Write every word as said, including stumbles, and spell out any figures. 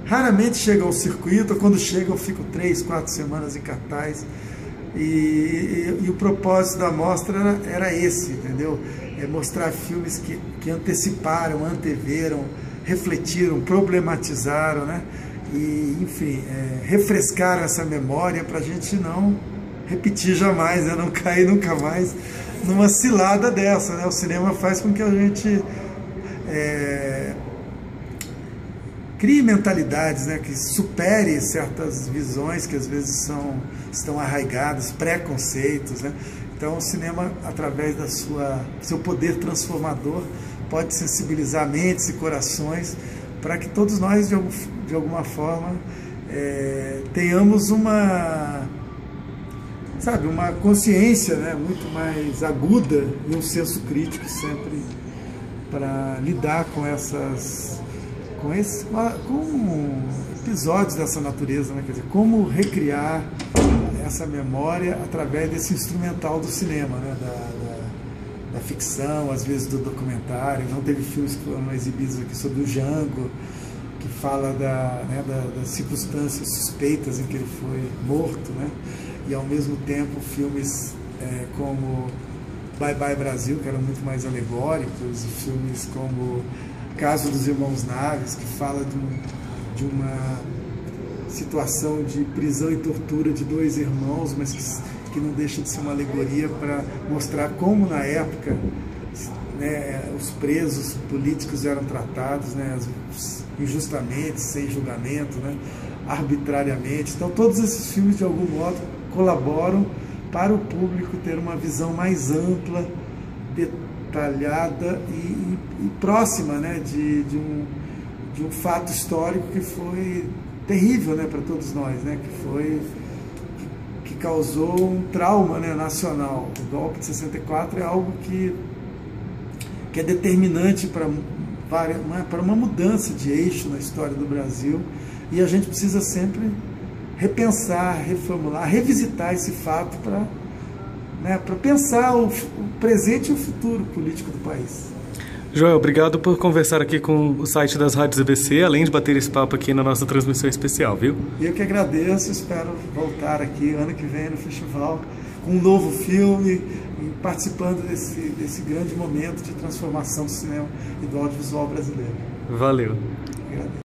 raramente chega ao circuito, ou quando chega eu fico três, quatro semanas em cartaz. E, e, e o propósito da mostra era, era esse, entendeu? É mostrar filmes que, que anteciparam, anteveram, refletiram, problematizaram, né? E, enfim, é, refrescaram essa memória para a gente não repetir jamais, né? Não cair nunca mais numa cilada dessa, né? O cinema faz com que a gente é, crie mentalidades, né? Que supere certas visões que às vezes são, estão arraigadas, preconceitos, né? Então o cinema, através da sua seu poder transformador, pode sensibilizar mentes e corações para que todos nós, de, algum, de alguma forma, é, tenhamos uma, sabe, uma consciência, né, muito mais aguda e um senso crítico sempre para lidar com essas, com, esse, com episódios dessa natureza, né? Quer dizer, como recriar essa memória através desse instrumental do cinema, né? da, da, da ficção, às vezes do documentário. Não teve filmes que foram exibidos aqui sobre o Django, que fala da, né, da, das circunstâncias suspeitas em que ele foi morto, né? E ao mesmo tempo filmes é, como Bye Bye Brasil, que eram muito mais alegóricos, e filmes como Caso dos Irmãos Naves, que fala de, um, de uma situação de prisão e tortura de dois irmãos, mas que, que não deixa de ser uma alegoria para mostrar como na época, né, os presos políticos eram tratados, né, injustamente, sem julgamento, né, arbitrariamente. Então todos esses filmes de algum modo colaboram para o público ter uma visão mais ampla, detalhada e, e, e próxima, né, de, de, um, de um fato histórico que foi terrível, né, para todos nós, né, que foi que, que causou um trauma, né, nacional. O golpe de sessenta e quatro é algo que, que é determinante para para uma mudança de eixo na história do Brasil, e a gente precisa sempre repensar, reformular, revisitar esse fato para, né, para pensar o, o presente e o futuro político do país. Joel, obrigado por conversar aqui com o site das Rádios A B C, além de bater esse papo aqui na nossa transmissão especial, viu? Eu que agradeço, espero voltar aqui ano que vem no festival com um novo filme e participando desse, desse grande momento de transformação do cinema e do audiovisual brasileiro. Valeu. Agradeço.